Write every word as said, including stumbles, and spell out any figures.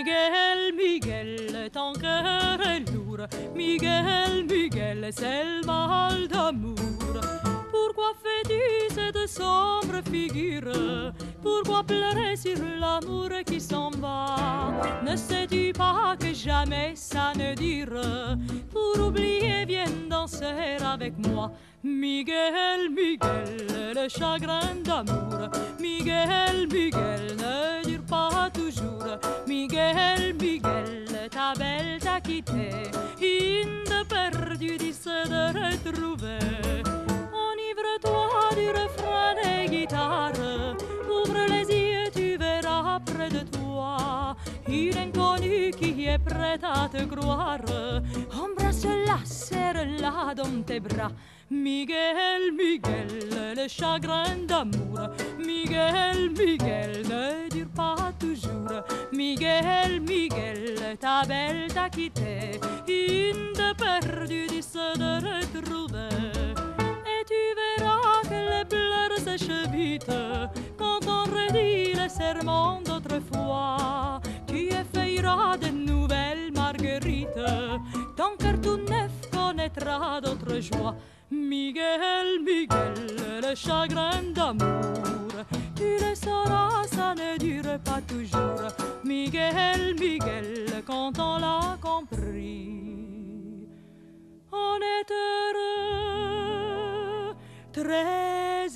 Miguel, Miguel, ton cœur est lourd. Miguel, Miguel, c'est le mal d'amour. Pourquoi fais-tu cette sombre figure? Pourquoi pleurer sur l'amour qui s'en va? Ne sais-tu pas que jamais ça ne dure? Pour oublier, viens danser avec moi. Miguel, Miguel, le chagrin d'amour. Miguel, Miguel, ne dure pas toujours. Miguel, Miguel, ta belle t'a quitté. Une de perdue, dix de retrouver. Enivre-toi du refrain des guitares. Ouvre les yeux, tu verras près de toi une inconnue qui est prête à te croire. Embrasse-la, serre-la dans tes bras. Miguel, Miguel, le chagrin d'amour. Miguel, Miguel, ne dure pas toujours. Miguel, Miguel, ta belle t'a quitté. Une de perdue, dix de retrouver. Et tu verras que les pleurs sèchent vite quand on redit le serment d'autrefois. Tu effeuilleras de nouvelles marguerites. Ton cœur tout neuf connaîtra d'autres joies. Miguel, Miguel, le chagrin d'amour, tu le sauras, ça ne dure pas toujours. Miguel, Miguel, quand on l'a compris, on est heureux, très